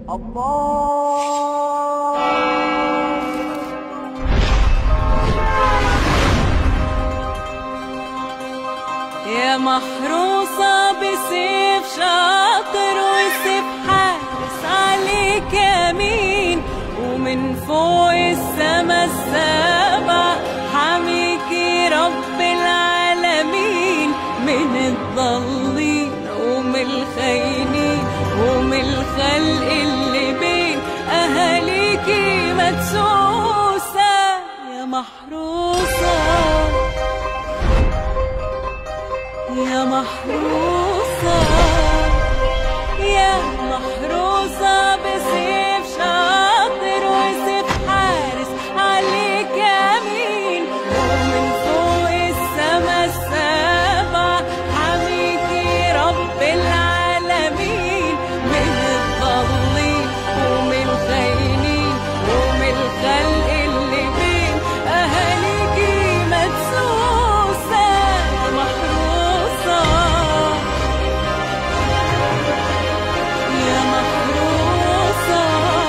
الله. يا محروسة بسيف شاطر وسيف حارس عليك يمين، ومن فوق السما السابع حميكي رب العالمين، من الضالين ومن الخاينين ومن الخلق اللي بين أهاليكي مدسوسة. يا محروسة يا محروسة يا محروسة بسيف شاطر وسيف حارس عليك يمين، ومن فوق السما السابع حميكي رب العالمين، من الضالين ومن الخاينين ومن الخلق اللي بين أهاليكي مدسوسة. يا محروسة يا محروسة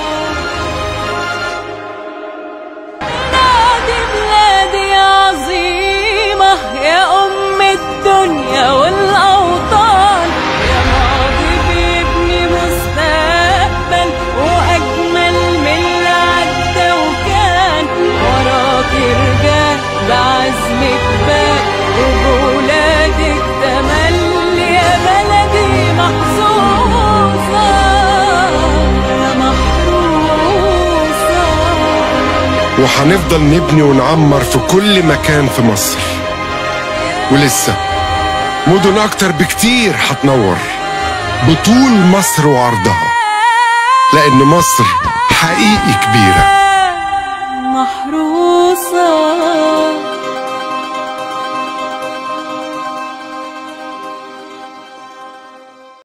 نادي بلادي عظيمة يا أم الدنيا والأوطان، يا ماضي بيبني مستقبل وأجمل من اللي عدى وكان، وراكي رجال بعزمك بال وبولادك تملي يا بلدي محظوظة. يا محروسة وهنفضل نبني ونعمر في كل مكان في مصر، ولسه مدن أكتر بكتير هتنور بطول مصر وعرضها، لأن مصر حقيقي كبيرة. محروسة